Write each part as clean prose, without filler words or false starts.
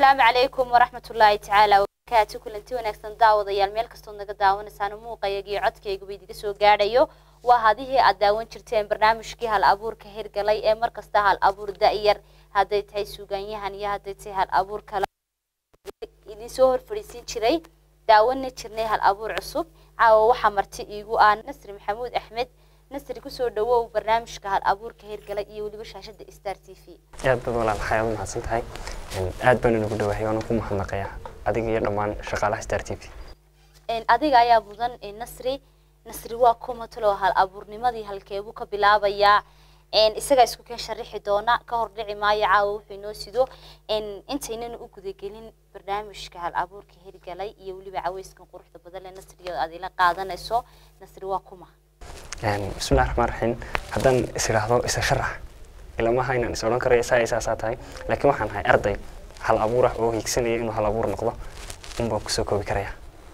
السلام عليكم ورحمة الله تعالى وبركاته. كلنتي ونكسن داوديال meel kasto naga daawanaysan muuqayga iyo codkayga bay idiga soo gaadhayo waa hadii aad daawan jirteen barnaamijkii hal abuurka hirgalay ee mar kasta hal abuur daayar haday tahay suugaanyahan iyo haday tahay hal abuur kale idin soo horfariisin jiray daawana jirnay hal abuur cusub caawa waxa marti iigu aan Nasri Maxamuud Axmed Nasri ku soo dhawow barnaamijka hal abuurka hirgalay iyo waliba shaashada Star TV aad bad walaal xayad mahadsan tahay aad baan ugu dhawahay oo ku mahadnaqaya adiga iyo dhamaan shaqaalaha Star TV adiga ayaa budan Nasri waa kuma talo hal abuurnimadii halkeebu ka bilaabaya isaga isku ka sharixi doona ka hor dhici maayo caawa wuxuu inoo sido intaynan u guda gelin barnaamijka hal abuurka hirgalay iyo waliba caweyskan quruxda badan ee Nasri aad ila qaadanayso Nasri waa kuma بسم الله الرحمن الرحيم هذا إسرائيل إسشرح إلا ما هاينا نسولن كريه ساعات هاي لكن وحنا هاي أرضي هل أبوره أو يكسني إنه هل أبور نقضه بكسوكو بكريه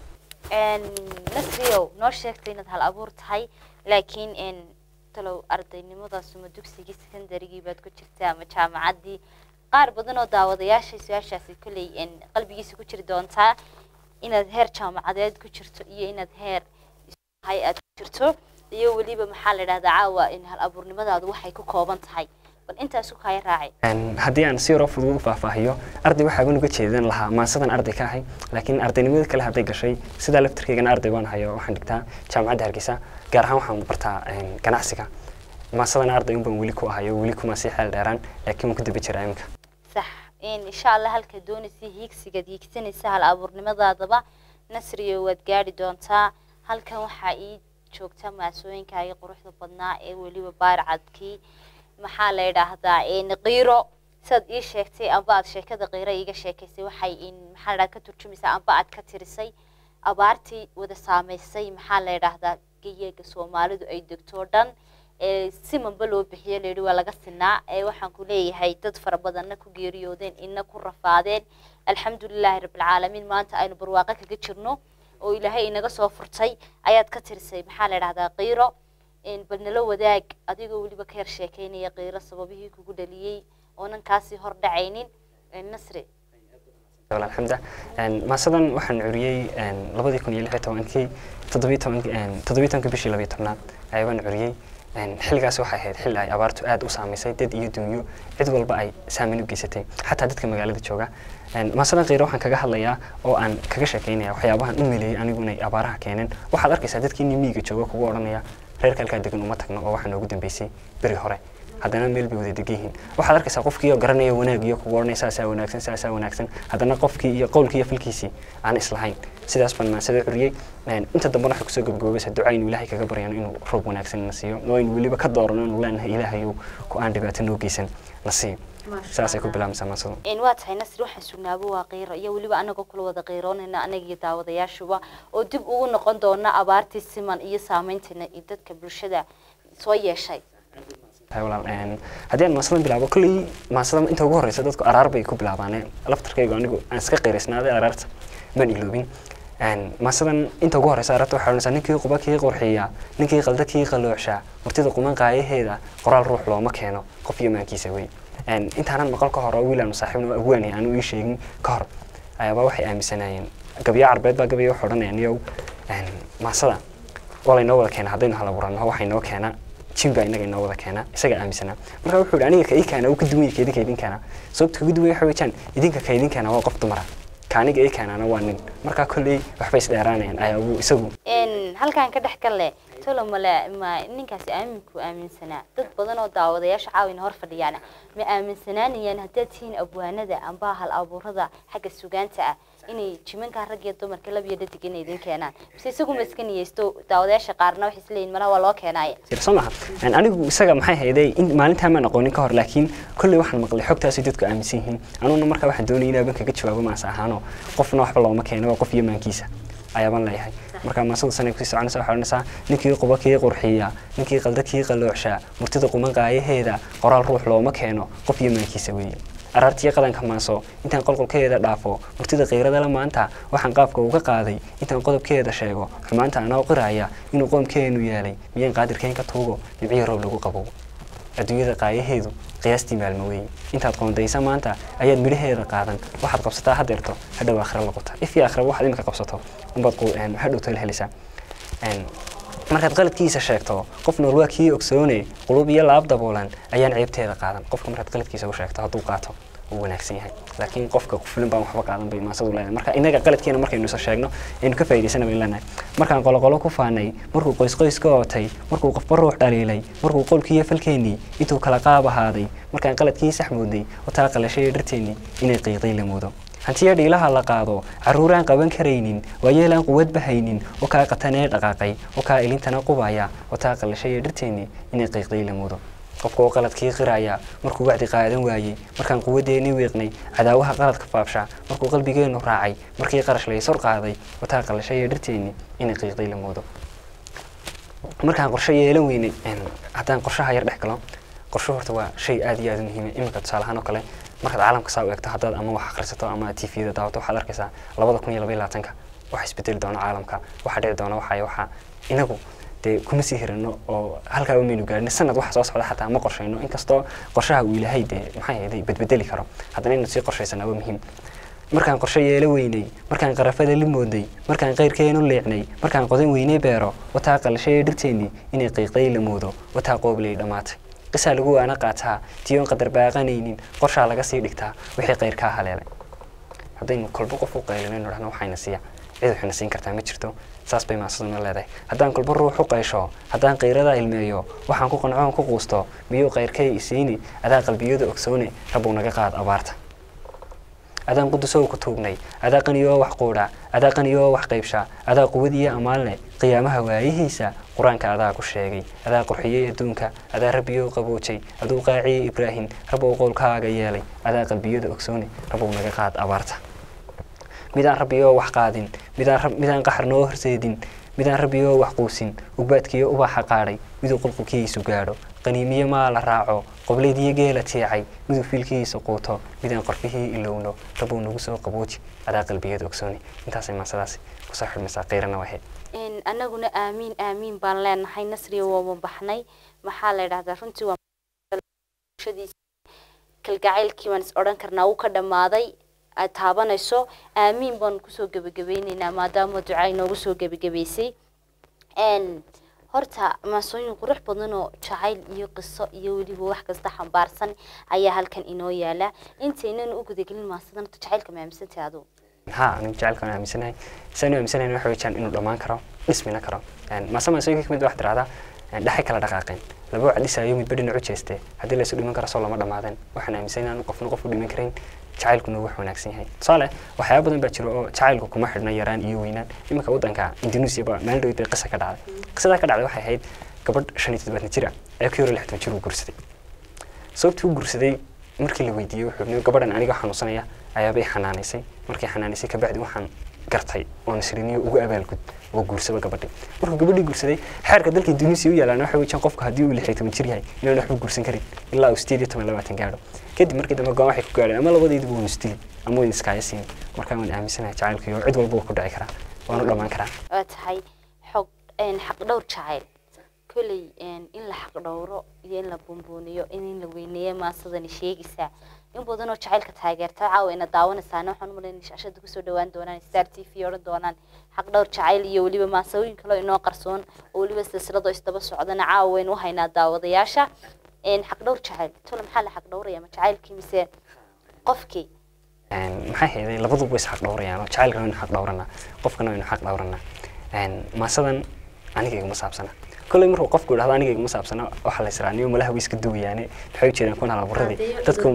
نسريو نورشكتين هل أبور تهاي لكن تلو أرضي نمضى سمدوكسي سكندري جيبات كتشرتها مجامع عدي قارب بدنو داودياش سياشاسي كلي قلبي سكوتشر دونتا إن ظهر جامع عدد كتشرتو إيه إن ظهر هاي أتشرتو iyo waliba maxaa la yiraahdaa caawa in hal abuurnimadaadu waxay ku kooban tahay bal intaas ku kay raacay hadii aan si rafid u faahfaahiyo arday waxa aan uga jeedan lahaa maasadan arday ka ahay laakiin ardaynimada kale haday gashay sida laftirkeena arday waan hayo waxaan dhigtaa jaamacadda Hargeysa gaar ahaan waxaan bartaa ganacsiga maasadan arday baan wali ku ahayo wali kuma si xal dheeraan laakiin ku daba jiraa imka sax insha Allah halka doonaysi hiigsiga diigsanaysa hal abuurnimadaadaba Nasriyo waad gaari doontaa halkan waxa joogta maasooyinkaaga quruxda badnaa ee waliba baarcadkii maxaa la yiraahdaa qiiro sad ii sheegtay aba aad sheekada qiiro iga sheekaysay waxay maxaa la ka turjumaysaa aba aad ka tirisay abaartii wada saameysay maxaa la yiraahdaa geeyaga Soomaalidu ay degto dhan si manba loo bixiyo leeyahay waa laga sinaa waxaan ku leeyahay dad fara badan ku geeriyoodeen inna ku rafaadeen alxamdulilaahi rabbil caalamiin maanta aynu barwaaqo kaga jirno oo ilaahay inaga soo furtay ayaad ka tirsay maxaa la yiraahdaa qiiro badnalo wadaag adigoo waliba ka yar sheekeynaya qiiro sababihii kugu dhaliyay oonan kaasi hor dhacaynin Nasri walaal xamda maasadan waxaan curiyay 2016 17 bishii 12 ayaan curiyay xilgaas waxa ahayd xil ay abaartu aad u saameysay dad iyo dunyo cid walba ay saameyn u geysatay xataa dadka magaalada jooga maasadan qiiro waxaan kaga hadlayaa oo aan kaga sheekeynaya waxyaabahan u maleeyay anigu inay abaaraha keeneen waxaad arkaysaa dadkii miyiga jooga kugu oranaya reer kalka degan uma tagno oo waxa noogu dambeysay bari hore haddana meel bay wada degan waxaad arkaysaa qofkii oo garanaya wanaag iyo kugu oranaysa saasa wanaagsan haddana qofkii iyo qowlkii iyo falkiisii aan islahayn sidaas baan maasada curiyay inta dambe waxa ku soo gabagabeysa ducaynu ilaahay kaga baryano inuu roob wanaagsan na siiyo oo in waliba ka doorano inuu leenahay ilaahay ku aan dhibaato noo geysan la siiyo saasay ku bilaabmaysaa maasada waa tahay Nasri waxaan sugnaabo waa qiiro iyo waliba anaga kula wada qiiroonayna anaga iyo daawadayaashuba oo dib ugu noqon doona abaartii siman iyo saameyntina dadka bulshada soo yeeshay haddii aan maasadan bilaabo kulli maasadan inta ugu horeysa dadku araar bay ku bilaabaan laftarkayga anigu aan iska qiireysnaaday araarta man iloobin maasadan inta ugu horeysa araarta waxa oranaysaa ninkii qubakii qurxiya ninkii qaldakii qaloocsha murtida quman qaayaheeda qoraal ruux looma keeno qof yamaankiisa way intaanan maqal ka hor wiilaan saaxiibna awaani aan u ii sheegin ka hor ayaba waxay aaminsanayeen gabiya arbeed baa gabiya wax oranayaan iyo maasada wala inoo wada keena hadaynu hal abuurano waxa inoo keena jimba inaga inoo wada keena isaga aaminsana marka wuxuu aniga ka ii keena uu ka duway keedin keena sababta ugu duway waxa weeyaan idinka keedin keena waa qof dumar kaaniga ii keenana waa nin marka kulli waxbay isdheeraanayaan ayaa uu isagu halkaan ka dhax gale tolo ma ninkaasi aaminsana dad badan oo daawadayaasha caawin hor fadhiyana ma aaminsanaanayaan haddii tiin abwaanada amba hal abuurada xagga sugaanta ah inay jimanka rag iyo dumarka lab iyo dhadig inay idin keenaan si isagu maskaniyeysto daawadayaasha qaarna wax isleeyeen malaha waa loo keenay sirsomaha anigu isaga maxay hayday in maalinta ma aqoonin ka hor laakiin kulli waxaan maqlay xogtaasi dadku aaminsan yihiin anuna marka waxaan doonayay inaan kaga jawaabo ma ahaano qofna waxba looma keeno waa qof yamaankiisa ayaan leeyahay marka maasada sanay ku soconaysa waxa oranaysaa ninkii qubakii qurxiya ninkii qaldakii qaloocsha murtida quman qaayaheeda qoraal ruux looma keeno qof yamaankiisa weeye araartii qadanka maaso intaan qolqolkeeda dhaafo murtida qiirada la maanta waxaan qaafka uga qaaday intaan qodobkeeda sheego xumaanta anoo qiraaya inuu qoomkeenu yeelay miyaan qaadirkeen ka tuugo nibciyo roob lagu qabo adduunyada qaayaheedu qiyaastii maalmo weyn intaad qoondaysa maanta ayaad midhaheeda qaadan waxaad qabsataa hadeerto hadhow aakhira laqota ifii aakhira waxaad imika qabsato unbaad hadhow tala helaysaa markaad qaladkiisa sheegto qof nool waa kii ogsoone qulub iyo laab daboolan ayaan ceebteeda qaadan qofka markaad qaladkiisa u sheegto hadduu qaato uu wanaagsan yahay laakiin qofka filim baan waxba qaadan bay maasadu leedahay marka inaga qaladkeena markaynu isa sheegno aynu ka faa'iidaysana bay leenahay markaan qoloqolo ku faanay markuu qoys ka ootay markuu qofba ruux dhaliilay markuu qolkiiyo falkeennii intuu kala qaab ahaaday markaan qaladkii saxmoodnay wataa qalashay dharteennii inay qiiqay la moodo hantiya dhiilaha la qaado carruuraan qaban karaynin waayeelaan quwad bahaynin oo kaa qatanee dhaqaaqay oo kaa ilintana qubaya wataa qalashay dharteennii inay qiiqday la moodo qofka oo qaladkii qiraya markuu wacdi qaadan waayey markaan quwadeennii weeqnay cadaawaha qaladka faabsha markuu qalbigeennu raacay markii qarash laysor qaaday wataa qalashay dharteennii inay qiiqday la moodo markaan qorshe yeelan weynay haddaan qorshaha yar dhex galo qorsho horta waa shay aad iyo aad u muhiim ah iminka tusaale ahaan oo kale markaad caalamka saa u eegto haddaad ama wax akhrisato ama tvda daawato waxaad arkaysaa 2022 wax isbedeli doona caalamka waxa dhici doona waxa inagu dee kuma sii hirano oo halkaa umaynu gaarnay sanad waxa soo socda xataa ma qorshayno inkastoo qorshaha uu ilaahay dee maxay ahayd bedbedeli karo haddana inuu sii qorshaysanaa waa muhiim markaan qorshe yeelo weynay markaan qarafada limooday markaan qayrkeenu leecnay markaan qodan weynay beero wataa qalashay dhirteennii inay qiiqday la moodo wataa qooblay dhammaatay qisaa lagu waana qaataa tiyoon qadar baaqanaynin qorshaa laga sii dhigtaa wixii qayrkaa haleelay haddaynu kolba qof u qaylinaynu dhahno waxayna siiya cid waxayna siin kartaa ma jirto saas bay maasaduna leedahay haddaan kolba ruux u qaysho haddaan qayrada ilmeeyo waxaan ku qancoon ku quusto miyuu qayrkay isiini adaa qalbiyada ogsoone rabbow naga qaad abaarta adaan qudusow ku tuugnay adaa qaniyoo wax quudha adaa qaniyoo wax qaybsha adaa quwadiyo amaalne qiyaamaha waayihiisa qur-aanka adaa ku sheegay adaa qurxiyey adduunka adaa rabbiyoo qaboojay aduu qaaciyey ibraahim rabbow qowlkaaga yeelay adaa qalbiyada ogsoone rabbow naga qaad abaarta midaan rabbiyoo wax qaadin midaan qaxar noo horseedin midaan rabbiyoo wax quusin ugbaadkiyo ubaxa qaadhay miduu qulqulkiisu gaadho qaniimiyo maa la raaco qobleediyo geela tiicay miduu fiilkiisa quuto midaan qorfihii ilowno rabbow nagu soo qabooji adaa qalbiyada ogsooni intaasay maasadaasi kusoo xidhmaysaa qayrana wahayd anaguna aamiin baan leenahay nasriya waa baxnay maxaa la yidhahdaa runtii waa kalgacaylkii waan is odhan karnaa uu ka dhammaaday aad taabanayso aamiin baan kusoo gebagabaynaynaa maadaama ducaa inoogu soo gebagabaysay horta maasooyin qurux badan oo jacayl iyo qiso iyo weliba wax kasta xambaarsan ayaa halkan inoo yaala intaynan u gudagelin maasadan jacaylka ma aaminsantahay adigu anigu jacaylka waan aaminsanahay saan aaminsanahay waxa weeyaan inuu dhammaan karo dhismina karo maasooyinka kamid wax tiraahdaa dhaxay kala dhaqaaqeen laba wacdisaayo midba dhinac u jeestay haddii la isu dhiman karo soo lama dhamaadeen waxaan aaminsanahay inaan qofna qof u dhiman karin jacaylkuna wax wanaagsan yahay tusaale waxyaabo badan baa jiro oo jacaylku kuma xidhna yaraan iyo weynaan iminka waddanka Indonesia baa meel dhow bay qisa ka dhacday qisada ka dhacday waxay ahayd gabadh 75 jir ah ee ku yar 60 jir u guursaday sababtuu guursaday markii la weydiiyay wuxuu gabadhan aniga xanuunsanaya ayaa bay xanaanaysay markii xanaanaysay ka bacdi waxaan gartay oo nasriniyo ugu abaalgud oo guursada gabadhii markuu gabadhii guursaday xeerka dalka Indonesia u yaalaan waxa weeyaan qofka hadii uu 60 jir yahay inuu wax guursan karin ilaa uu 18 gaadho kadib markii dambe go'aan waxay ku gaareen ama labadeedu wuu istili ama way iska yasiin marka waan aaminsanahay jacaylku iyo cid walba ku dhici kara waana dhamaan kara waa tahay xog xaq dhowr jacayl kulay in la xaq dhowro iyo in la bumbuuniyo in la weyneeyo maasadani sheegaysa in badan oo jacaylka taageerta caawina daawanaysaana waxaan u maleynaa shashada ku soo dhawaan doonaan Star TV oran doonaan xaq dhowr jacayl iyo waliba maasooyin kale inoo qarsoon oo waliba silsilado isdaba socdana caawin u haynaa daawadayaasha xaq dhowr jacayl tolo maxaa la xaq dhowraya ma jacaylkii mise qofkii maxay heeday labaduba way xaq dhowrayaan oo jacaylka inuu xaq dhowrana qofkana inuu xaq dhowrana maasadan aniga iguma saabsana kulay markuu qofku yiraahdo aniga iguma saabsana waxa la israaniyo malaha way iska duuyaane waxay jiraan kuna laburadii dadku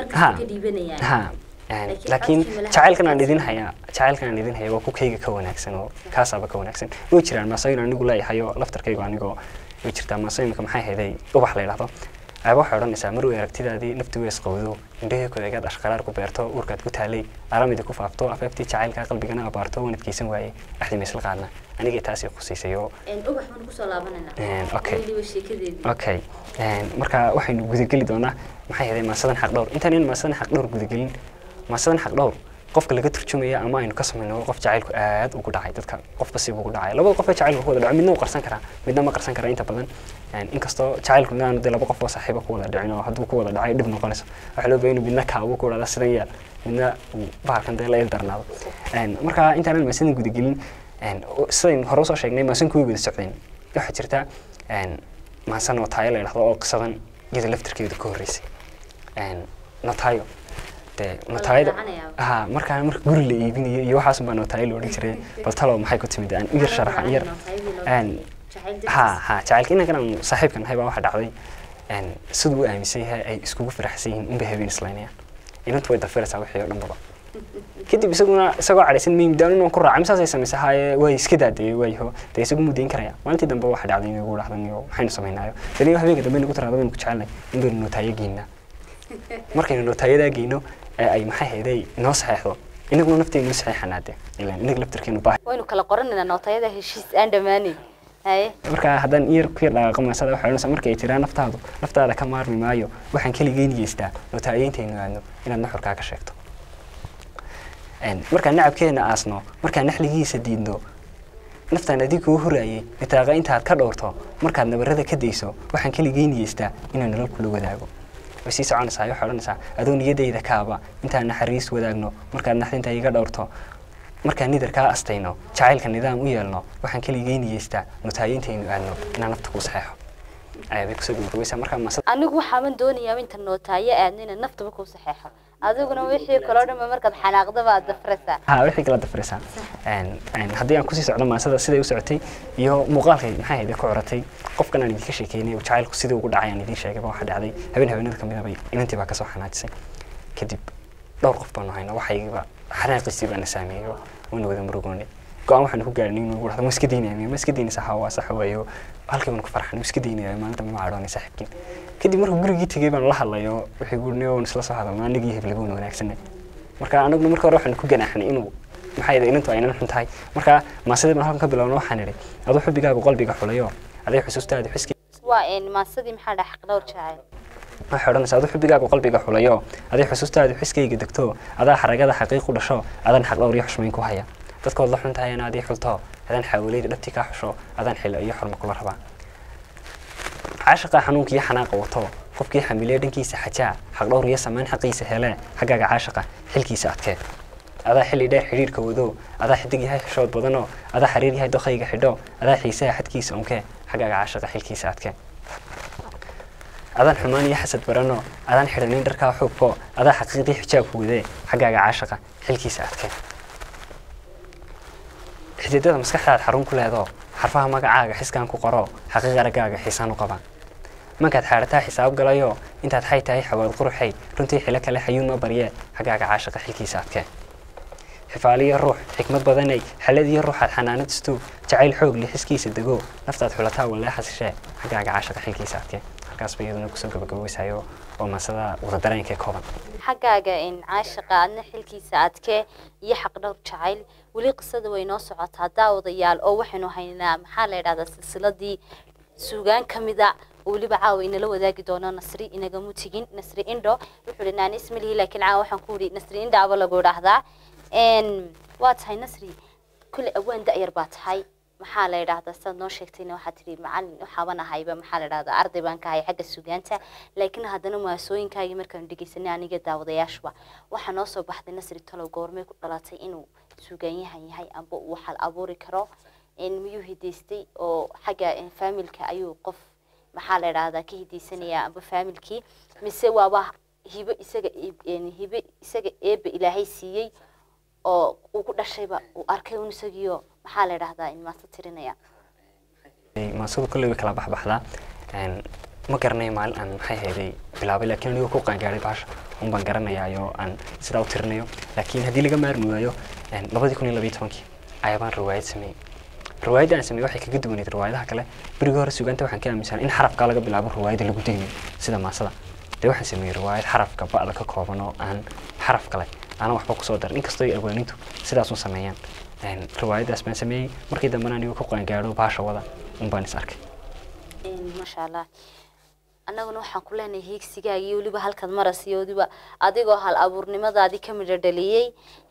laakiin jacaylkan aan idin hayaa waa ku kayga ka wanaagsan oo kaasaba ka wanaagsan way jiraan maasooyin anigu leeyahay oo laftarkayga anigoo way jirtaa maasooyinka maxay heeday ubax la yiraahdo ayba waxay odhanaysaa maruu aragtidaadii naftu way isqowdo indhahii koodegaad ashqaraar ku beerto uurkaad ku taalay aramida ku faafto afaftii jacaylka qalbigana abaarto wanadkiisan waayey axdii isla qaadna aniga taasi khusiisay oo ubax baan ku soo laabanayna okay marka waxaynu gudageli doonaa maxay heeday maasadan xaq dhowr intaan maasadan xaq dhowr gudagelin maasadan xaq dhowr qofka laga turjumaya ama aynu ka samayno qof jacaylku aad ugu dhacay dadka qofba si ugu dhacay labada qof ee jacaylku wada dhacay midna uu qarsan karaa midna ma qarsan karaa inta badan inkastoo jacaylku inaan laba qof oo saaxiibo ku wada dhicin oo hadduu ku wada dhacay dhib noqonayso waxa loo baahan midna ka ugu wada sidan yaal midna bahalkan la ildarnaado marka intaan maasan gudagelin sidaan hore soo sheegnay maasan ku wada socdeen waxa jirta maasan oo taayay la yiraahdo oo qisadan iyada laftirkeedu ka horeysay notaayo notayada marka guri la iibinayo iyo waxaas baan notaayo loo dhigi jiray bal talo maxay ku timid aan yar sharaxa yar jacaylka inaga saaxiibkan hay baa waxa dhacday siduu aaminsan yahay ay iskugu faraxsan yihiin inba habeen islaynayaan inantu way dafiraysaa wixii oo dhanba kadib isagoo cadhaysan miimdaan inuu ku raacay misaasay samaysahay way iska daadayay wayho dee isagu mudayn karaya maalintii dambe waxa dhacday inuu ugu dhacdaniyo maxaynu samaynaayo daniyo habeenka dambe nagu tiraado baynu ku jecelnay in baynu notaayo geynaa markaynu notaayada geyno ay maxay hayday noo saxeexdo inaguna nafteenu saxeexanaade ilaa inag laftirkeenu baahay waynu kala qoranayna notaayada heshiis aan dhamaanay marka haddaan yar ku yar dhaqaaqo maasada waxa oranaysaa markay jiraan naftaada ka maarmi maayo waxaan kaligeyn geystaa notaayeentaynu aadno inaad nuxurkaa ka sheegto markaan nacabkeena aasno markaan naxligiisa diidno naftaan adigoo horaayay nitaaqa intaad ka dhowrto markaad nabarada ka dayso waxaan kaligeyn geystaa inaan nolol kula wadaago way sii soconaysaa waxay odhanaysaa adoo niyadayda kaaba intaan naxariis wadaagno markaad naxdinta iga dhowrto markaan nidarkaa astayno jacaylka nidaam u yeelno waxaan kaligeyn geystaa notaayeentaynu aadno inaan nafta ku saxeexo ayay kusoo gudbiyaysaa markaa maasad anigu waxaan doonayaa inta notaaye aadno inaan naftaba ku saxeexo adiguna wixii kala dhan markaad xanaaqdo baad dafraysaa wixii kala dafraysaa haddii aan kusii socdo maasada siday u socotay iyo muuqaalkay maxay ahayd ku coratay qofkan aan idinka sheekeynay oo jacaylku sidii ugu dhacay aan idin sheegay waxa dhacday habeenada kamid ah bay inantii baa ka soo xanaajisay kadib dhowr qof baan hayna waxayba xanaaqisii baan saameeyay oo wada murugoonay go'aan waxaan ku gaarnay inuu wada iska diinayay ma iska diinaysa hawa sax weeyo halkii aan ku farxanay iska diinayay maalinta ma caadhoonay saaxiibkiin kadib markuu gurigii tagay baan la hadlayo wixii gurniyo oo isla soo hadalnaa anigii heblaboon wanaagsan marka anagu markii hore waxaan ku ganaaxnay inuu maxay yahay inantu aynan xun tahay marka maasadii baan halkan ka bilaabno waxaan niri adoo xubigaaga qalbiga xulayo aday xusuustaada xuski waa maasadii maxaa dhax dhowr jacayl waxay odhanaysaa adoo xubigaaga qalbiga xulayo aday xusuustaada xuskayga degto adaa xaragada xaqiiq u dhasho adan xaq dhowr iyo xushmayn ku haya dadkood la xun tahay inaad ii xulto adan xawleeyda dhabti ka xusho adan xil iyo xurmo kula rabaa عاشق حنونك يا حناق وطو قفكي حمليه دنكيسه حجا حق دور يا سمان حقيسه هلا حقاق عاشقه xilkiisa adkee adaa xilli dheer xiriirka wado adaa xidig yahay xishood badano adaa xiriir yahay doqayga xidho adaa xiisaha xadkiisa unkee xagaaga caashaqa xilkiisa adkee adaan xumaan iyo xasad barano adaan xidhanin dharkaa xuubko adaa xaqiiqdii xijaabku wadee xagaaga caashaqa xilkiisa adkee xididada maskaxdaad xarun ku leedo xarfaha magacaaga xiskaan ku qoro xaqiiq aragaaga xiisaan u qabaan markaad xaarataa xisaab galayo intaad xay tahay xawaad quruxay runtii xilo kale xayuun ma barye xagaaga caashaqa xilkiisa adkee xifaaliyo ruux xikmad badanay xaladiyo ruuxaad xanaanadistu jacayl xoog leh xiskiisa dego naftaad xulataa walee xasishee xagaaga caashaqa xilkiisa adkee halkaas bay iyaduna kusoo gabagabaysayo oo maasada wada dareenka kooban xagaaga in caashaqa adna xilkiisa adkee iyo xaq dhowr jacayl weli qisada way noo socotaa daawadayaal oo waxaynu haynaa maxaa la yidhahdaa silsiladii suugaan ka mida weliba caawa inala wadaagi doono nasri inagamu tigin nasri indho wuxuu dhi naan ismalihi laakiin caawa waxaan ku yidhi nasri indho aba lagu idhaahdaa waa tahay nasri kulle awaan da'yar baa tahay maxaa la yidhaahdaa sidaad noo sheegtayna waxaad tidhi macallin waxaaban ahayba maxaa la yidhahdaa arday baan ka ahay xagga suugaanta laakiin haddana maasooyinkaagii markaanu dhegeysanay aniga daawadayaashuba waxaa noo soo baxday nasri talow goormay ku dhalatay inuu suugaanyahan yahay amba uu xal abuuri karo miyuu hidaystay oo xagga faamilka ayuu qof maxaa la yidhaahdaa ka hidaysanayaa amba faamilkii mise waaba hibo isaga eebba ilaahay siiyey oo uu ku dhashayba uu arkay un isagiyo maxaa la yidhaahdaa in maasta tirinaya maasadu kolley way kala baxbaxdaa ma garanay maalin aan maxay hayday bilaabay laakiin anigoo ku qaangaaray baasha un baan garanayaayo aan sidaa u tirinayo laakiin haddii laga maarmi waayo 2012 ayabaan riwaayad sameeyey riwaayadda aan sameeyey waxay kaga duwaneyd riwaayadaha kale berigii hore suugaanta waxaan ka aaminsanaa in xarafka laga bilaabo riwaayadda lagu daynayo sida maasada dee waxaan sameeyey riwaayad xarafka ba'da ka kooban oo aan xaraf kale aanan waxba kusoo darin inkastoo ay awaanintu sidaas u sameeyaan riwaayaddaas baan sameeyey markii dambena anigoo ku qaangaadho baasha wada un baan is arkay maasha allah annaguna waxaan ku leenahay hiigsigaagii weliba halkaad marasiyo weliba adigoo hal abuurnimadaadii ka midho dhaliyey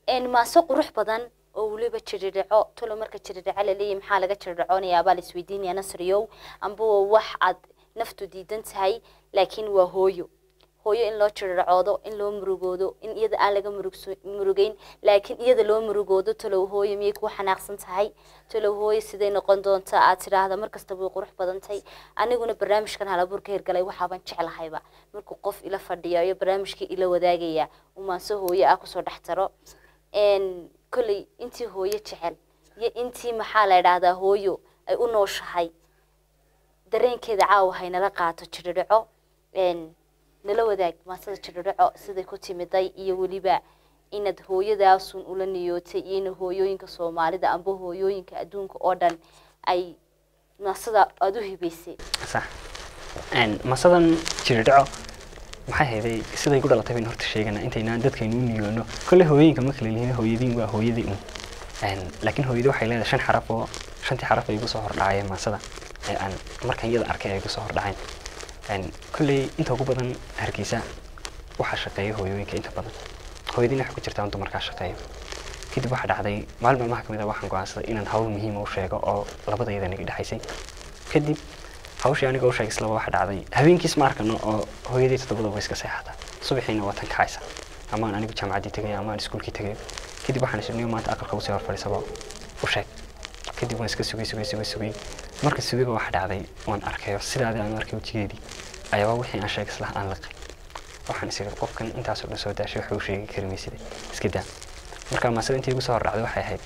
maaso qurux badan oo waliba jiridhaco tolo marka jiridhaca la leeyahay maxaa laga jiridhacoonaya baa la isweydiinaya Nasriyow amba wax aad naftu diidan tahay laakiin waa hooyo in loo jiridhacoodo in loo murugoodo in iyada aan laga murugeyn laakiin iyada loo murugoodo tolo hooyo miyay ku xanaaqsan tahay tolo hooyo sidee noqon doontaa aad tiraahdo markasta way qurux badan tahay aniguna barnaamijkan halabuurka hirgalay waxa baan jeclahayba markuu qof ila fadhiyo iyo barnaamijka ila wadaagaya maaso hooyo ah ku soo dhaxtaro kulli intii hooyo jecel iyo intii maxaa la yiraahdaa hooyo ay u nooshahay dareenkeeda caawa haynala qaato jiridhaco nala wadaag maasada jiridhaco sida ku timiday iyo waliba inaad hooyadaasun ula niyootay iyo in hooyooyinka Soomaalida amba hooyooyinka adduunka oo dhan ay maasada aad u hibaysay صح masadan jiridhaco maxay hayday siday ku dhalatay in horta sheegana intayna dadkaynu u niyoono kale hooyinka ma kala leeyahay hooyadiin waa hooyadii laakiin hooyadu waxay leedahay shan xaraf oo shantii xaraf ay ugu soo hordhacayeen maasada aan markaan iyada arkay ay ugu soo hordhaceen kale inta ugu badan Hargeysa waxa shaqeeyo hooyooyinka inta badan hooyadiina waxa ku jirta inta markaa shaqeeyo kadib waxa dhacday maalmaha kamid ah waxaan go'aansaday inaan hawl muhiim ah u sheego oo labadayda naga dhaxaysay kadib hawshii aniga oo sheegay isla waxa dhacday habeenkii ma arkano oo hooyadii todobada way iska seexata subaxiina waa tan kaaysa ama anigu jaamacadii tagay ama iskuulkii tagay kadib waxaan isniyo maanta aqalka u soo horfariisaba u sheeg kadib waan iska sugay markii suubiga waxa dhacday waan arkayo sidaadii aan arkay wajigeedii ayaa wixii aan sheegay isla aan laqay waxaan isii qofkan intaas oo soo daashay wuxuu sheegay karimaysid iska daa marka maasada intii ugu soo hordhacday waxay ahayd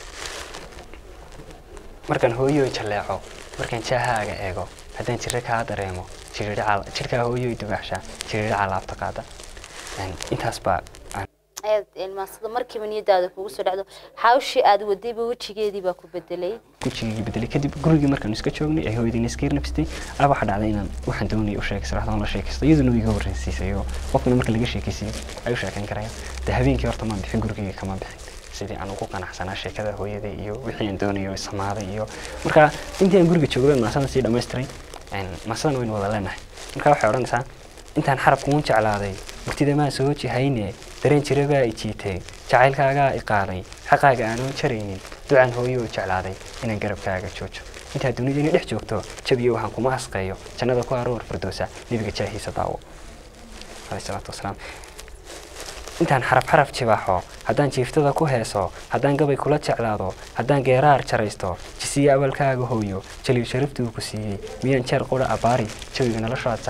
markaan hooyo jaleeco markaan jahaaga eego haddaan jirka ka dareemo jirka hooyo dugaasha jiridhaca laabta qaada intaas baa maasada markii niyadaada kugu soo dhacdo hawshii aad wadayba wajigeedii baa ku bedelay kadib gurigii markaan iska joognay ay hooyadii iska nafstay waxa dhacday inaan waxaan doonay u sheegay salaadaan la sheekaysto iyaduna iga wareysiisay oo qofna marka laga sheekaysiyo ay u sheekan karayaan habeenkii horta ma bixin gurigii kama bixin sidii aan ugu qanacsanaa sheekada hooyadii iyo wixii aan doonayo samaaday iyo marka intii aan guriga joogay maasada si dhameystiray maasadan weyn wada leenahay marka waxay oranaysaa intaan xaraf kuun jeclaaday waqtida ma soo jihayne dareen jiraba ay jiitay jacaylkaaga ay qaaday xaqaaga aan u jaraynin ducaan hooyo jeclaaday inaan garabkaaga joojo inta dunida dhex joogto jabiyo waxaan kuma asqeeyo jannada ku aroor firdoosa nabiga jaahiisa daawo alayhi salaatu wasalaam intaan xaraf jibaaxo haddaan jiiftada ku heeso haddaan gabay kula jeclaado haddaan geeraar jaraysto jisiya awalkaaga hooyo jaliil sharaftuu ku siiyey miyaan jeer qora abaari jawiga noloshaad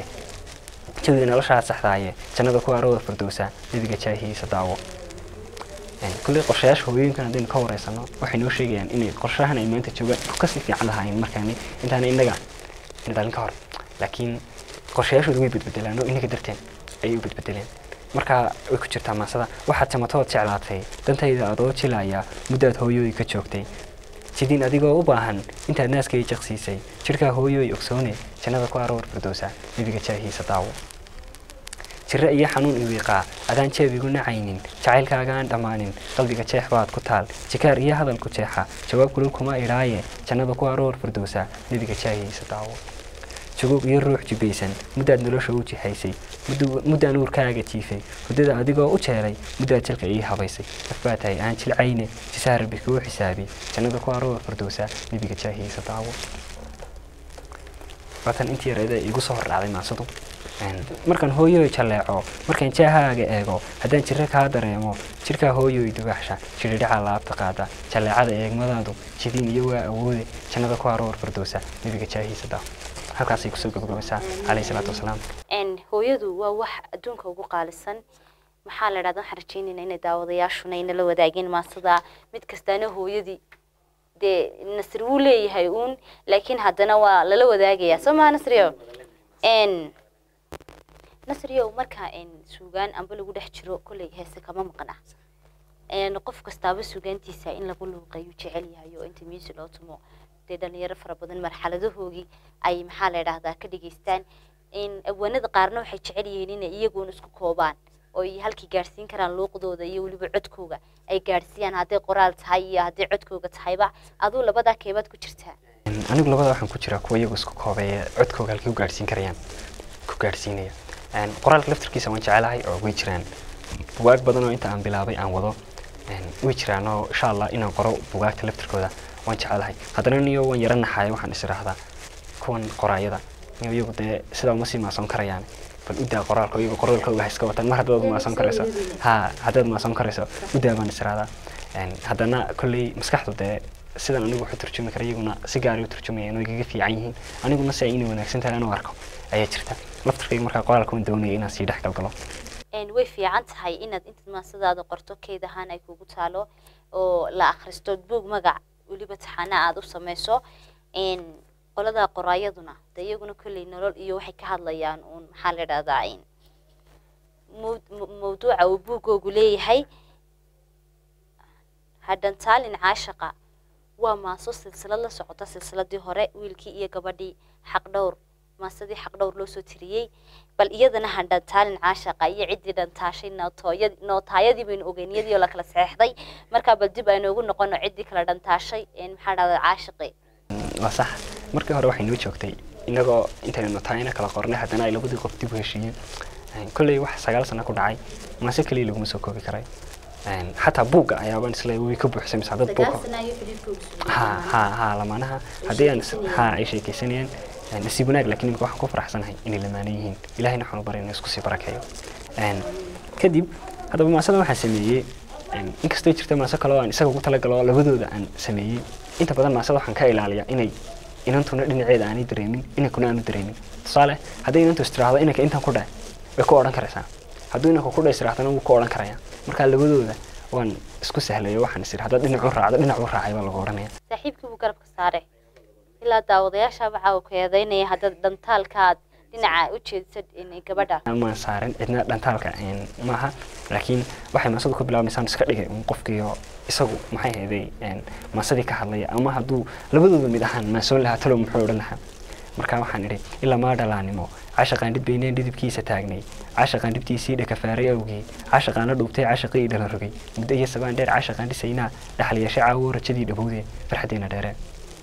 saxdaaye jannada ku aroor firdoosa nabiga jaahiisa daawo kulli qorshayaasha hooyooyinkan haddaynu ka wareysano waxay noo sheegayaan inay qorshahan ay maanta joogaan ka sii fiican lahaayeen markaani intaan innaga dhalin ka hor laakiin qorshayaashoodu way bedbedelaan oo inaga darteen ayay u bedbedeleen marka way ku jirtaa maasada waxaad jamatood jeclaatay dantayda adoo jilaya muddaad hooyooy ka joogtay sidin adigoo u baahan intaad naaskay jaqsiisay jirka hooyooy ogsoone jannada ku aroor firdoosa nabiga jaahiisa daawo jirra iyo xanuun iwiiqaa adaan jeebigu nacaynin jacaylkaagaan dhammaanin qalbiga jeex baad ku taal jikaar iyo hadal ku jeexa jawaab kulul kuma idhaaye jannada ku aroor firdoosa nabiga jaahiisa daawo jugug iyo ruux jibaysan muddaad nolosha u jihaysay muddaan uurkaaga jiifay hudada adigoo u jeelay muddaad jalka ii habaysay afbaa tahay aan jilcayne jisaa rabbi kuu xisaabi jannada ku aroor firdoosa nabiga jaahiisa daawo waatan intii yareeda igu soo hordhacday maasadu markaan hooyo jaleeco markaan jahaaga eego haddaan jirka ka dareemo jirka hooyo dugaasha jiridhaca laabta qaada jaleecada eegmadaadu jidin iyo waa awoode jannada ku aroor firdoosa nabiga jaahiisa daawo halkaas ay ku soo gabagabaysaa alayhi salaatu wasalaam hooyadu waa wax adduunka ugu qaalisan maxaa la yiraahdaa waxaan rajaynaynaa inay daawadayaashuna ay nala wadaageen maasada mid kastaana hooyadii de nasri wuu leeyahay laakiin haddana waa lala wadaagayaa soo ma nasriyo marka suugaan amba lagu dhex jiro kulay heese kama maqna qof kastaaba suugaantiisa in lagu luuqeeyo jecel yahay oo inta miisi loo tumo dhalinyaro fara badan marxaladahoogii ay maxaa la yiraahdaa ka dhigeystaan awaanada qaarna waxay jecel yihiin in iyagu isku koobaan oo ay halkii gaarsiin karaan luuqdooda iyo waliba codkooga ay gaarsiiyaan haday qoraal tahay iyo haday codkooga tahayba aduu labada keebad ku jirtaa anigu labada waxaan ku jiraa kuwa iyagu isku koobeeya codkooga halkii u gaarsiin karayaan ku gaarsiinaya qoraalka laftirkiisa waan jecelahay oo way jiraan buugaag badan oo inta aan bilaabay aan wado way jiraan oo insha Allah inaan qoro buugaagta laftirkooda waan jecelahay haddana niyo waan yaranahay waxaan israahdaa kuwan qoraayada niyo iyagu dee sidaa uma sii maasan karayaan bal u daa qoraalkooda iska wataan mar haddaad maasan karayso haddaad maasan karayso u daa baan israahdaa haddana kolley maskaxdu dee sidan anigu wuxuu turjumi karaa iyaguna si gaar ah u turjumayaan oo igaga fiican yihiin aniguna si ay inay wanaagsan tahay anuu arko ayaa jirta laftirkayga markaa qoraalka waan doonaya inaan sii dhex galgalo way fiican tahay inaad intaad maasadaada qorto keyd ahaan ay kugu taalo oo la akhristo buug magac weliba taxana aad u samayso qolada qoraayaduna de iyaguna kolley nolol iyo waxay ka hadlayaan uun maxaa la idhahdaa mawduuca uu buugoogu leeyahay hadhantaalin caashaqa waa maaso silsilad la socota silsiladii hore wiilkii iyo gabadhii xaqdhowr maasadii xaqdhowr loo soo tiriyey bal iyadana hadhantaalin caashaqa iyo ciddii dhantaashay nootaayadii baynu ogeyniyadii oo la kala saxeexday markaa bal dib aynu ugu noqono ciddii kala dhantaashay maxaa dhahdaa caashaqi waa sax markii hore waxay noo joogtay inagoo intaynu nootaayana kala qornay haddana ay labadii qof dib u heshiiyeen kolley wax 9 sano ku dhacay maase kaliya laguma soo koobi karay حتى بوجا يا بان سلا ويكبر حسين مساعدة بوجا ها لمانها هدي أنا أي شيء كيسنين نسيبنا لكن يمكن واحد كفر أحسن هاي إن اللمانيين إلهي نحن برينا نسكسي بركايو كديب هذا بمسألة واحد سميه إنك استيجرت مسألة لو أن سأقول تلاقي لو لبدو أن سميه أنت بدل مسألة حن كايل عليا إن أنتم نعيد عني دريمين إن كنا أنا دريمين صالح هذا إن أنتم استراحة إنك أنت كودا بكوران كرسان هذا إنك كودا استراحة أنا بكوران كريان marka labadooda waan isku sahlay waxaan isir hada dhinac u raacay baa lagu oranaya saaxiibkii uu garabka saaray ilaa daawadayaasha waxa uu keedaynaya hada dhantaalka dhinaca u jeedsan in gabadha ma saaran cidna dhantaalka maaha laakiin waxay mas'uul ku bilaabmaysaa iska dhigay qofkiyo isagu maxay heeday masadii ka hadlaya ama haduu labadooda mid ahaan mas'uul laha talo muxuu oran lahaa marka waxaan iri ilaa ma dhalaanimo عاشقان دب بينين دب كيسة تاجني عاشقان دب تيسير كفاري أوجي عاشقان الدكتور عاشقي إلى الرجي بدأ سبان دير عاشقان دي سينا دحلي شعاع ورجدي دبودي فرحتنا داره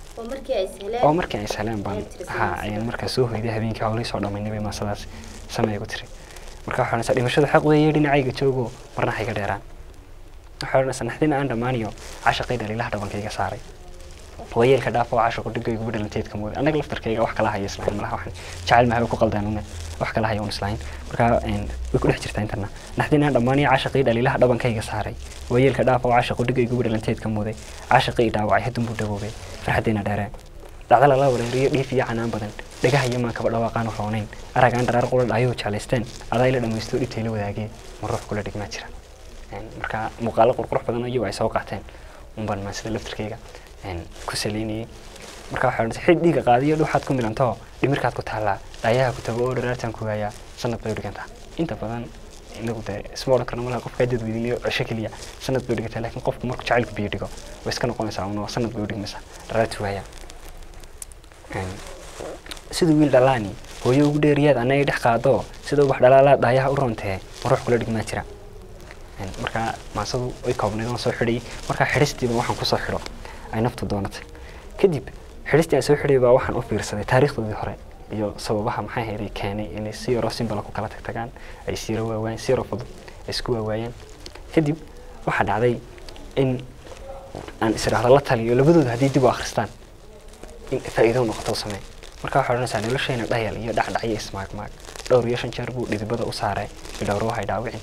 ومركي سلام بان ها يعني مركي سوه إذا هبين كأولي صعدا من نبي ما صلاص سما يقتري مركي حنا سألي مشهد حق ويرين عايق تشوجو مرنا حيك ديران حنا سنحدنا عند مانيو عاشقي داري لحظة بان كيجا صاري ويل كدافع وعاشق ودقي يقبل لنتيت كمود أنا قلت تركيا وح كلها يسلعين مرة واحد شعل ما هو قلدانونه وح كلها يونسلعين مرة إن ويكون حجرتين تنا نحدين هذا ماني عاشقي دليل لحد بان كيجا صاري ويل كدافع وعاشق ودقي يقبل لنتيت كمود عاشقي داوعي هدم بدوبي فرحتنا داره دعلا الله وري في عنان بدن دقها يما كبر واقعنا حونين أرجع عند رأي قول أيوة شالستين هذا إلى لما يستوي تيلو ذاكي مرة كل دق ما ترى يعني مرة مقالة قرقر بدن أيوة يسوقعتين ومبان ما سلف تركيا كسليني marka waxa uu xiddiga qaadiyo waxaad ku milanto dhimirkaad ku taala dayaha ku tago dheeraatan ku haya sanad bay dhiganta inta badan inagu de small karna malaha qofka dad weydiinayo shakiliya sanad bay dhiganta laakiin qofku markuu jacaylku biyo dhigo way iska noqonaysaa oo sanad bay dhigmaysaa dheeraatu haya sidoo wiil dhalaani hooyo ugu dheeriyaad anay dhex qaado sidoo wax dhalaala dayaha u rontee ruux kula dhigma jira marka maasadu way koobnayeen soo xidhay marka xiristiiba waxaan ku soo xidho ay naftu doonatay kadib xiristiisa soo xidhay baa waxaan u fiirsaday taariikhdii hore iyo sababaha maxay heeray keenay inay si yaro simbal ku kala tagtagaan ay siiro waawaan siiro fudud isku waawayeen kadib waxa dhacday in aan israaxda la taliyo labadooda hadii dib u akhristaan in faa'iido noqoto samee marka waxa oranaysaa noloshayna dhayal iyo dhacdhacyo ismaag dhowr iyo 5 jeer buu dhidibada u saaray idhowr waxay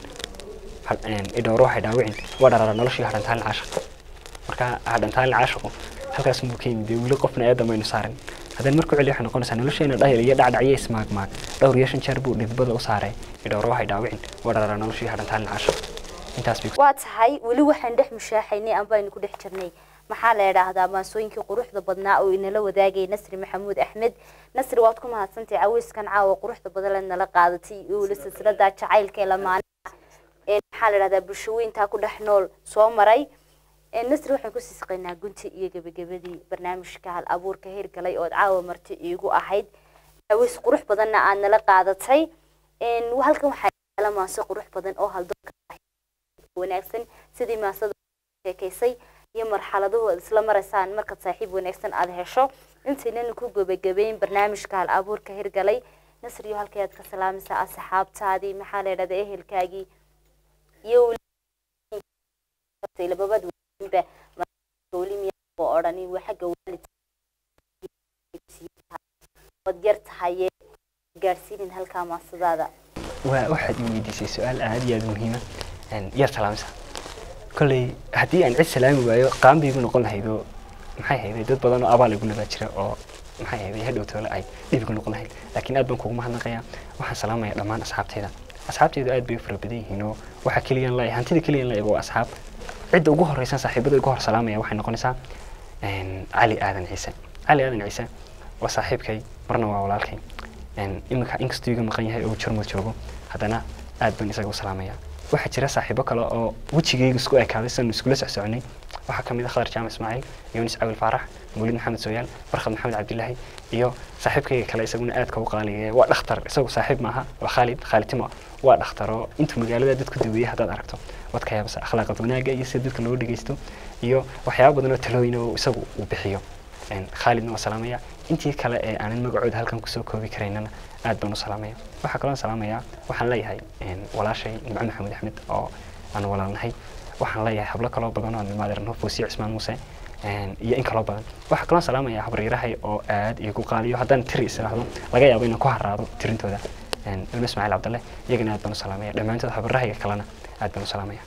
dhaawicin waa dharar noloshii harantaan caashaq marka harantaan caashaqo halkaas muu ka yimid wili qofna aadam aynu saaran hadaan markuu celiyo waxaan noqonaysaa noloshayna dhayal iyo dhacdhacyo ismaag dhowr iyo 5 jeer buu dhidibada u saaray idhowr waxay dhaawicin waa dharar noloshii harantaan caashaq intaas bi waa tahay wili waxaan dhex mushaaxaynay aan baynu ku dhex jirnay maxaa la yiraahdaa maasooyinkii quruxda badnaa oo inala wadaagay Nasri Maxamuud Axmed Nasri waad ku mahadsantahay cawiskan caawa quruxda badan nala qaadatay oo la silsilada jacaylka lamaan maxaa la yiraahdaa bulshooyinta ku dhex nool soo maray Nasri waxaan ku siisqaynaa gunti iyo gabagabadii barnaamijka hal abuurka heergalay oo caawa marti iigu ahayd cawis qurux badanna aan nala qaadatay halkan waxaa la maaso qurux badan oo hal doonka wanaagsan sidii maasada sheekaysay iyo marxaladuhu isla maraysaan marka saaxiib wanaagsan aad hesho intaynana ku gabagabeyn barnaamijka hal abuurka heergalay Nasri halkeed ka salaamaysaa asxaabtaadii maxaa la yiraahdaa ehelkaagii iyo kartay lababad waliba mas'uuliyad oo orani waxa gawaalid wad yartahay gaarsiin halka maasadaada waxaad ii weydiisay su'aal aad iyo aad muhiim ah yar salaamsa kulli hadii aan cid salaami waayo qaambiigu noqon lahayd oo maxay ahayd dad badan oo abaal igu nabad jira oo maxay ahayd hadhow toole ay dib noqon lahayd laakiin aad baan kugu mahadnaqayaa waxaan salaamayaa dhammaan asxaabtayda aad bay fara badan yihiin oo waxa kaliyan la hantida kaliyan la oo asxaab cid ugu horeysan saaxiibada ugu hor salaamaya waxay noqonaysaa cali aadan ciise waa saaxiibkay marna waa walaalkay imika inkastoo iga maqan yahay oo Jarmal joogo haddana aad baan isaga u salaamayaa waxa jira saaxiibo kale oo wajigayga isku ekaaday san isku la soconnay waxa kamid ah Khadar Jaamac Ismaaciil Yunis Awil Farax Mawlid Maxamed Sooyaan Farxad Maxamed Cabdillaahi iyo saaxiibkayga kale isaguna aad ka u qaaliyeey waa dhakhtar isagu saaxiib maaha waa Khalid Timo waa dhakhtar oo inta magaalada dadku daweeyay hadaad aragto wadka yaabsa akhlaaqad wanaaga iyo sida dadka loo dhageysto iyo waxyaabo badan oo talooyin oo isagu u bixiyo Khalidna waa salaamaya intii kale ee aanan magacooda halkan ku soo koobi kareynana aad baan u salaamaya waxa kale oo salaamaya waxaan leeyahay walaashay Nimco Maxamed Axmed oo aan walaalnahay waxaan leeyahay hablo kale oo badan oo nimadeerno Fuusiyo Cismaan Muuse iyo in kale badan waxa kale oo salaamaya habriirahay oo aad igu qaaliyo haddaan tiri israahdo laga yaabo inaan ku haraado tirintooda Ibn Ismaaciil Cabdalle iyagana aad baan u salaamaya dhamaantood habriirahay kalena aad baan u salaamaya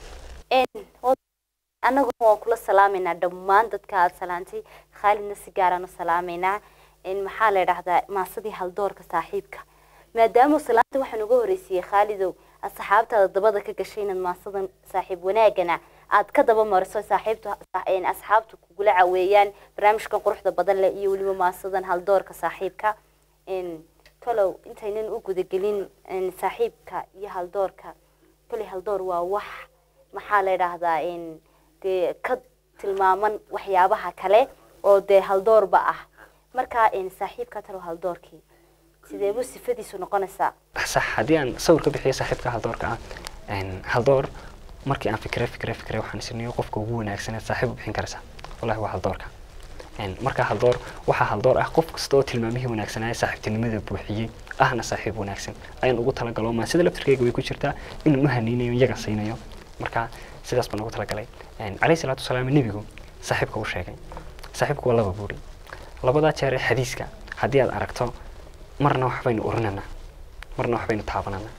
anagu waa kula salaamayna dhammaan dadka aad salaantay Khalidna si gaar ah u salaamayna maxaa la yiraahdaa maasadii hal doorka saaxiibka maadaama salaanta waxaan uga horeysiyay Khalidow asxaabtada dabada ka gashay inaad maasadan saaxiib wanaagana aad ka daba mariso saaxiibta asxaabtu kugula caweeyaan barnaamijka quruxda badan leh iyo waliba maasadan hal doorka saaxiibka kalow intaynan u guda gelin saaxiibka iyo hal doorka kali hal door waa wax maxaa la yiraahdaa ka tilmaaman waxyaabaha kale oo hal doorba ah marka saaxiibka talo hal doorkii sidee buu sifadiisu noqonaysaa sax hadii aan sawir ka bixiyo saaxiibka hal doorka hal door markii aan fikray waxaan isniyo qofka ugu wanaagsan ee saaxiib u bixin karaysa wallahi waa hal doorka marka hal door waxa hal door ah qof kasta oo tilmaamihii wanaagsan ay saaxiibtinimada buuxiyay ahna saaxiib wanaagsan ayaan ugu tala galo ma sida laftirkeyga way ku jirtaa inuu haneynayo iyaga saynayo marka sidaas baan ugu tala galay عليه الصلاة والسلام النبي صاحبك وشيء صاحبك والله بوري labada jeer ee xadiiska hadii aad aragto marna wax baynu urinana marna wax baynu taabanana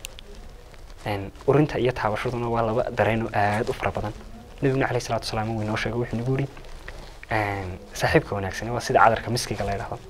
urinta iyo taabashaduna waa laba dareen oo aad u fara badan nabiga kaleey salaatu salaam uu inoo sheegay wuxuu nagu yiri saaxiibka wanaagsan waa sida cadarka miskiga la yiraahdo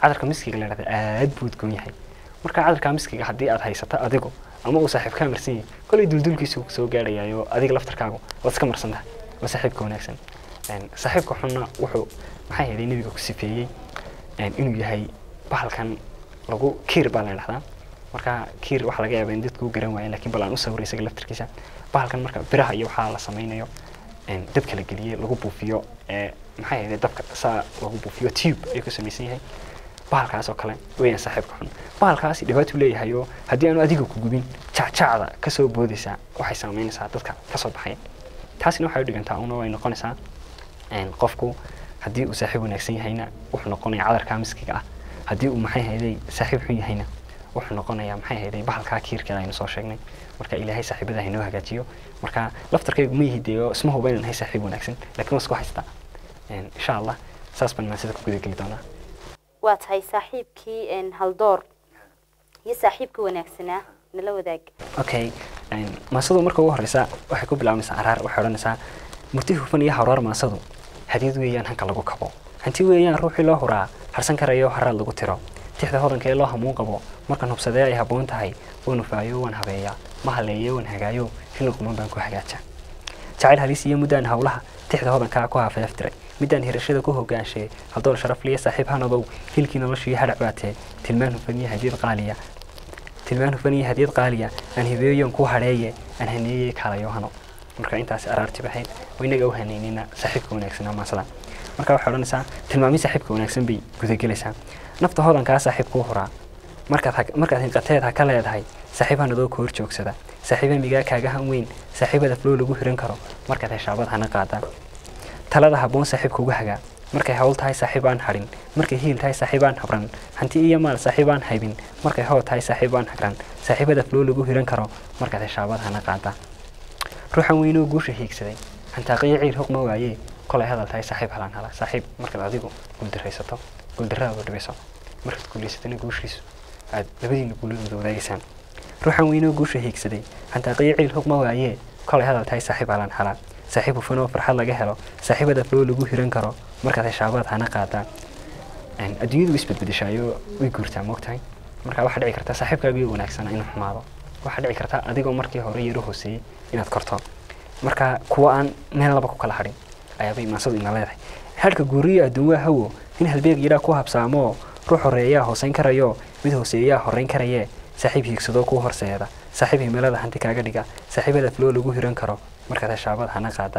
aad buu udgoon yahay marka cadarka miskiga hadii aad haysato adigu ama uu saaxiibka marsan yahay kulay duldulkiisu soo gaarayo adiga laftarkaagu waad iska marsantahay waa saaxiibka wanaagsan saaxiibka xunna wuxuu maxay yahay nabiga ku sifeeyay inuu yahay bahalkan lagu kiir baa la yiraahdaa marka kiir waxa laga yaabaa in dadku garan waayeen laakiin balaan u sawiraysa laftirkiisa bahalkan marka biraha iyo waxa la sameeyo dabka la galiyo lagu buufiyo maxay yahay dabka saa lagu buufiyo tube ay ku samaysan yahay bahalkaas oo kale weeyaan saaxiibka xun bahalkaas dhibaato leeyahay oo hadii aanu adiga ku gubin jacjacda ka soo boodaysa waxay sameynaysaa dadka ka soo baxay taasina waxay u dhigantaa una way noqonaysaa qofku hadii uu saaxiib wanaagsan yahayna wuxuu noqonayaa cadarka miskiga ah hadii uu maxay hayday saaxiib xun yahayna wuxuu noqonayaa maxay hayday bahalka kiirkada aynu soo sheegnay marka ilaahay saaxiibada inoo hagaajiyo marka laftarkaygu ma yihiideeyo isma hubaynan hay saaxiib wanaagsan laakiin wasku haysta insha Allah saas baan maasida ku guda gali doonaa waa tahay saaxiibkii hal door iyo saaxiibka wanaagsanaa nala wadaag okay maasadu marka ugu horeysa waxay ku bilaabmaysaa araar waxay oranaysaa murti hufan iyo harar maasadu hadiyad weeyaan hanka lagu kabo hanti weeyaan ruuxii loo huraa harsan karayo haraad lagu tiro tixda hodanka ee loo hamuun qabo marka nubsadee ay haboon tahay oo nufaayo waan habeeya ma haleeyo waan hagaayo hilquma baan ku hagaaja jacayl halis iyo mudaan hawlaha tixda hodanka ku haafeeftiray midaan hirashada ku hogaanshay hadool sharaf liya saaxiib hanadow hilkii noloshii hadhac baatee tilmaan hufan iyo hadiyad qaaliya aan hibeeyon ku hareeye aan haneeyay kalayo hano marka intaas araarti baxayd waynaga u haneynina saaxiibka wanaagsan maasada marka waxa oranaysaa tilmaami saaxiibka wanaagsan bay guda galaysaa nafta hodanka saaxiibku huraa markaad hinqateed ha ka leedahay saaxiibhanadoo ku hor joogsada saaxiiba migaa kaaga han weyn saaxiibada flow lagu hiran karo markaad heshaabad hana qaadaan talada haboon saaxiibka uga hagaa markay hawl tahay saaxiibaan harin markay hiil tahay saaxiibaan habran hanti iyo maal saaxiibaan haybin markay hawl tahay saaxiibaan hagran saaxiibada flow lagu hiran karo markaad heshaabad hana qaadaan ruuxan weynoo guusha hiigsaday hantaaqiyo ciil huq ma waaye kolay hadal tahay saaxiib halaan hala saaxiib markaad adigu guuldaraysato guuldarrada dhibayso markaad guulaysatana guushiisu aad labadiina guuladooda wadaagaysaan ruuxan weynoo guusha hiigsaday hantaaqiyo ciil huq ma waaye kolay hadal tahay saaxiib halaan hala saaxiib hufan oo farxad laga helo saaxiibada flow lagu hiran karo markaad heshaabaad hana qaadaan adduunyadu isbedbedeshaayo way guurtaa moogtahay marka waxaa dhici karta saaxiibkaaga iyo wanaagsan inuu xumaado waxaa dhici karta adigoo markii hore yaro hooseeyey inaad korto marka kuwa aan meel laba ku kala hadhin ayaabay imaasadu ina leedahay hadhka guuriyo adduun waa hawo in halbeeg yidhaa ku habsaamo ruux horeeyaa hooseyn karayo mid hooseeyaa horreyn karayee saaxiib hiigsadoo kuu horseeda saaxiib himilada hanti kaaga dhiga saaxiibada flow lagu hiran karo markaad heshaabad hana qaada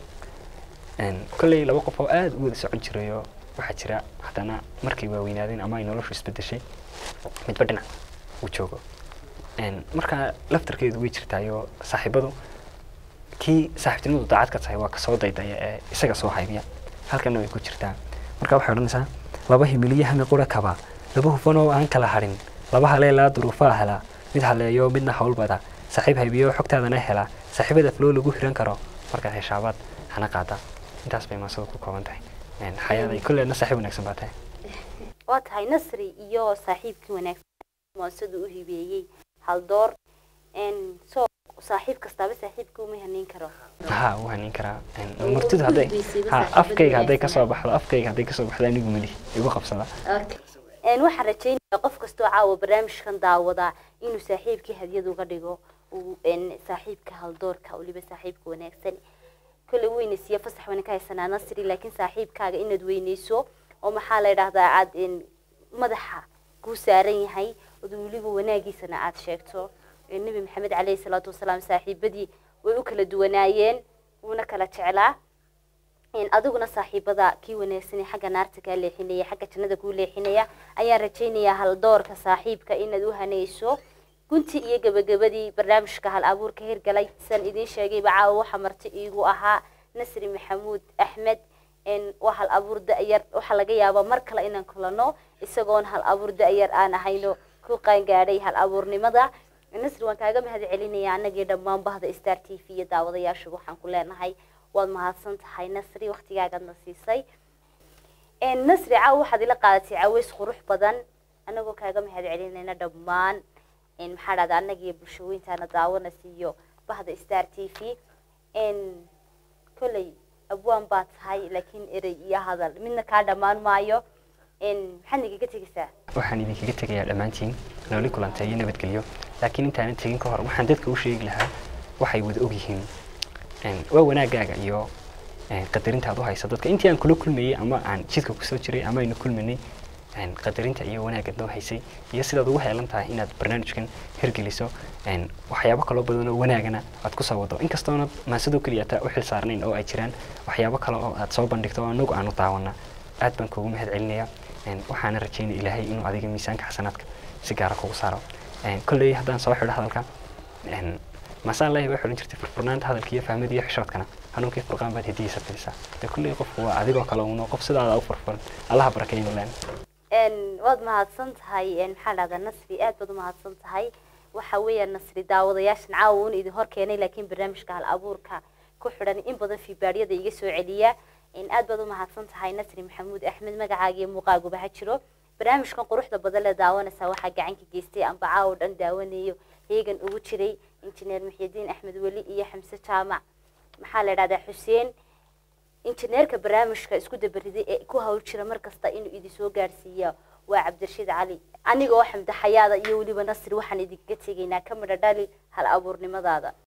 kolley laba qof oo aad u wada socon jirayo waxaa jira haddana markay waaweynaadeen ama ay noloshu isbedeshay midba dhinac uu joogo marka laftarkeedu way jirtaayo saaxiibadu kii saaxiibtinimadu daacad ka tahay waa kasoo daydaya ee isaga soo haybiya halkana way ku jirtaa marka waxay odhanaysaa laba himiliyo hami qura kaba laba hufan oo aan kala hadhin laba haleelaa duruufaa hela mid haleeyo midna howlbada saaxiib haybiyo xogtaadana hela saaxiibada flow lagu hiran karo markaad heshaabaad hana qaada intaas bay maasadu ku kooban tahay xayaaday kulleedna saaxiib wanaagsan baa tahay waa tahay nasri iyo saaxiibkii wanaagsan maasadu u hibeeyey hal door soo saaxiib kastaaba saaxiibka uma haneyn karo ها وهنين كرا مرتد هذي ها أفكيك هذي كسب بحلا أفكيك هذي كسب بحلا نيجو ملي يبغى قبصة waxaan rajaynayaa qof kastoo caawa barnaamijkan daawada inuu saaxiibkii hadiyadu uga dhigo saaxiibka haldoorka waliba saaxiibka wanaagsan kale weynaysiya fasax wana ka haysanaa nasri laakiin saaxiibkaaga inaad weynayso oo maxaa la yiraahdaa aad madaxa ku saaran yahay oo waliba wanaagiisana aad sheegto nabi maxamed calayhi salaatu wasalaam saaxiibadii way u kala duwanaayeen una kala jeclaa adiguna saaxiibada kii wanaagsan xagga naarta ka leexinaya xagga jannada ku leexinaya ayaan rajaynayaa hal doorka saaxiibka inaad u hanayso gunti iyo gabagabadii barnaamijka hal abuurka hirgalay san idin sheegay bacaa waxa marti iigu ahaa nasri maxamuud axmed waa hal abuur da'yar waxa laga yaabaa mar kale inaan kulano isagoon hal abuur da'yar aan ahayno ku qaan gaadhay hal abuurnimada nasri waan kaaga mahad celinayaa anagii dhammaan bahda Star TV iyo daawadayaashu waxaan ku leenahay waad mahadsan tahay nasri waqtigaaga nasiisay nasri caaw waxaad ila qaadatay caaweys qurux badan anagoo kaaga mahad celinayna dhammaan maxaa dhahdaa anagii bulshooyintaana daawanaysiyo bahda Star TV kulay abwaan baa tahay laakiin erey iyo hadal midna ka dhamaan maayo maxaad niga tegaysaa waxaan idinkaga tegayaa dhammaantiin nooli kulantay iyo nabadgelyo laakiin intaan tegin ka hor waxaan dadka u sheegi lahaa waxay wada og yihiin waa wanaagaaga iyo qadarinta aad u hayso dadka intii aan kula kulmayay ama aan jidka ku soo jiray ama aynu kulmanay qadarinta iyo wanaagga noo haysay iyo sidaad ugu heelan tahay inaad barnaamijkan hirgeliso waxyaabo kale badan oo wanaagana aad ku soo wado inkastoona maasadoo kaliya taa u xil saarnayn oo ay jiraan waxyaabo kale oo aad soo bandhigto oo anagu aanu daawana aad baan kuugu mahad celinayaa waxaana rajaynaya ilaahay inuu adiga miisaanka xasanaadka si gaara kugu saaro kolley haddaan soo xidho hadalka masaan الله يبغى jirtay furfurnaanta hadalka iyo fahmada iyo xishoodkana hanuunkii furqaan baad hadiisa fadhiisa kulli qofku waa adigoo kale uu qof sidaada u furfuran allah barakeeyo leen waad mahadsan tahay maxaa dhahdaa nasri aad baad u mahadsan tahay waxa weeyaan nasri daawadayaashan caawun idin hor keenay laakiin barnaamijka hal abuurka ku xidhan in badan fiibaariyada iga soo celiya aad baad u mahadsan tahay nasri maxamuud axmed magacaaga iyo muuqaaguba ha jiro barnaamijkan quruxda badan la daawanaysa waxa gacan ka geystay amba caaw dhan daawanayo heegan ugu jiray injineer Muxyidiin Axmed Wali iyo Xamse Jaamac maxaa la yiraahdaa Xuseen injineerka barnaamijka isku dabariday ee ku hawl jira markasta inuu idin soo gaarsiiyo waa Cabdirashiid Cali anigoo xamda xayaada iyo waliba nasri waxaan idinka tegaynaa kamida dhali hal abuurnimadaada